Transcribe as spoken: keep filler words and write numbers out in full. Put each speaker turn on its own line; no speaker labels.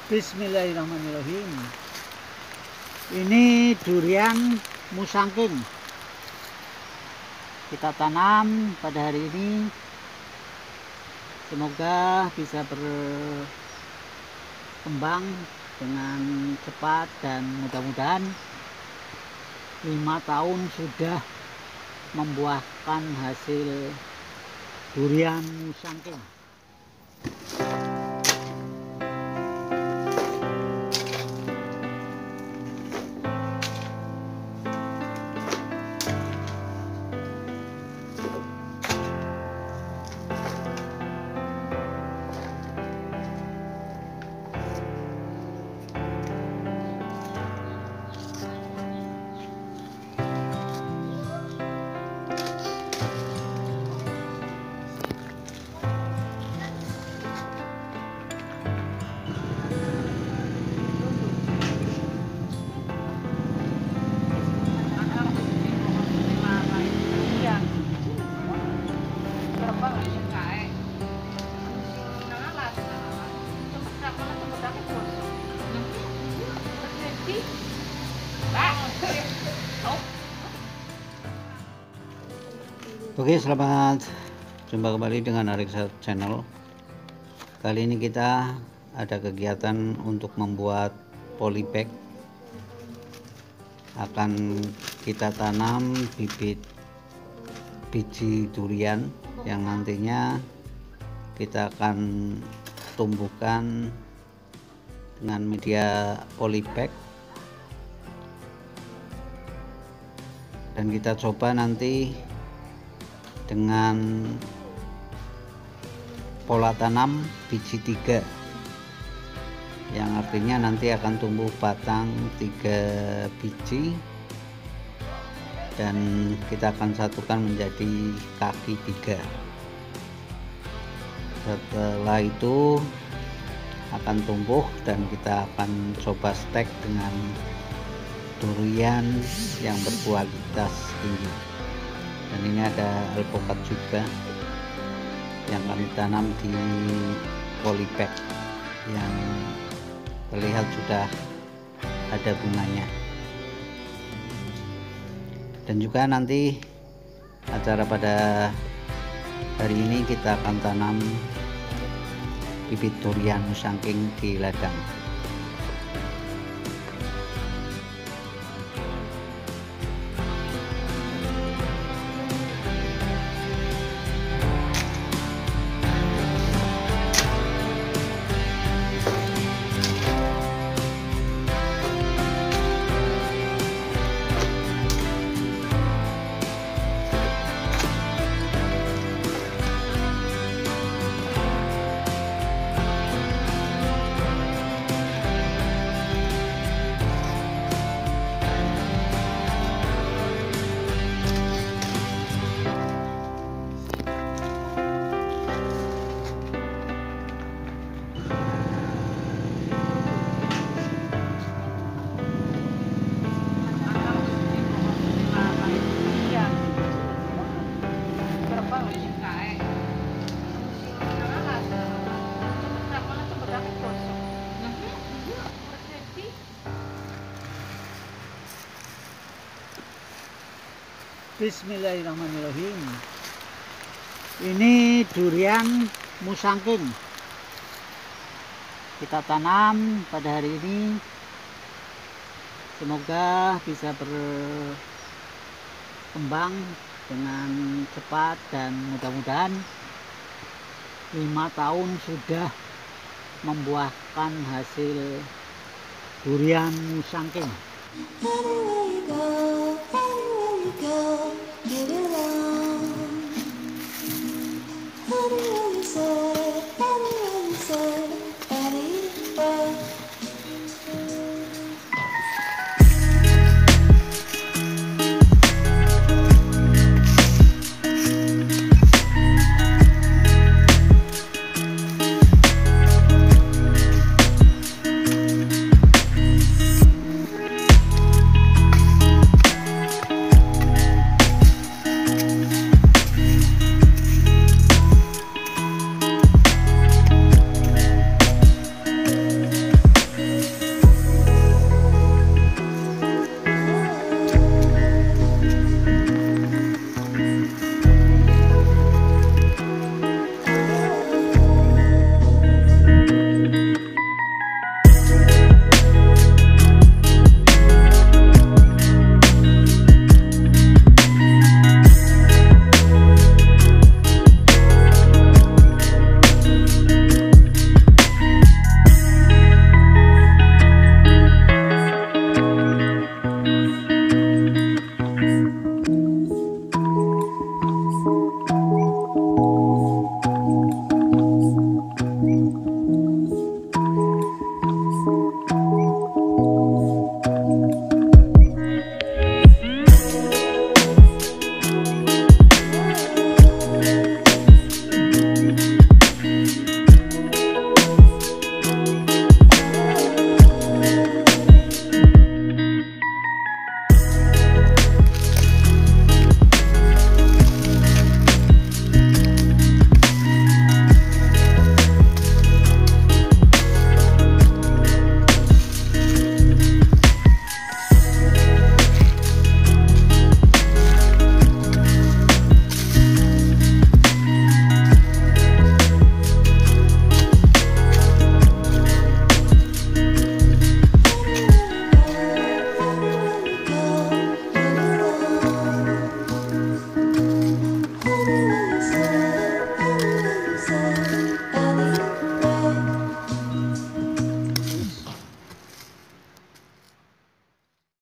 Bismillahirrahmanirrahim. Ini durian musangking. Kita tanam pada hari ini. Semoga bisa berkembang dengan cepat dan mudah-mudahan lima tahun sudah membuahkan hasil durian musangking.
Oke, selamat jumpa kembali dengan Ariksa Channel. Kali ini kita ada kegiatan untuk membuat polybag. Akan kita tanam bibit biji durian yang nantinya kita akan tumbuhkan dengan media polybag, dan kita coba nanti dengan pola tanam biji tiga, yang artinya nanti akan tumbuh batang tiga biji dan kita akan satukan menjadi kaki tiga. Setelah itu akan tumbuh dan kita akan coba stek dengan durian yang berkualitas tinggi. Dan ini ada alpukat juga yang kami tanam di polybag yang terlihat sudah ada bunganya. Dan juga nanti acara pada hari ini kita akan tanam bibit durian musangking di ladang.
Bismillahirrahmanirrahim. Ini durian musangking. Kita tanam pada hari ini. Semoga bisa berkembang dengan cepat dan mudah-mudahan lima tahun sudah membuahkan hasil durian musangking.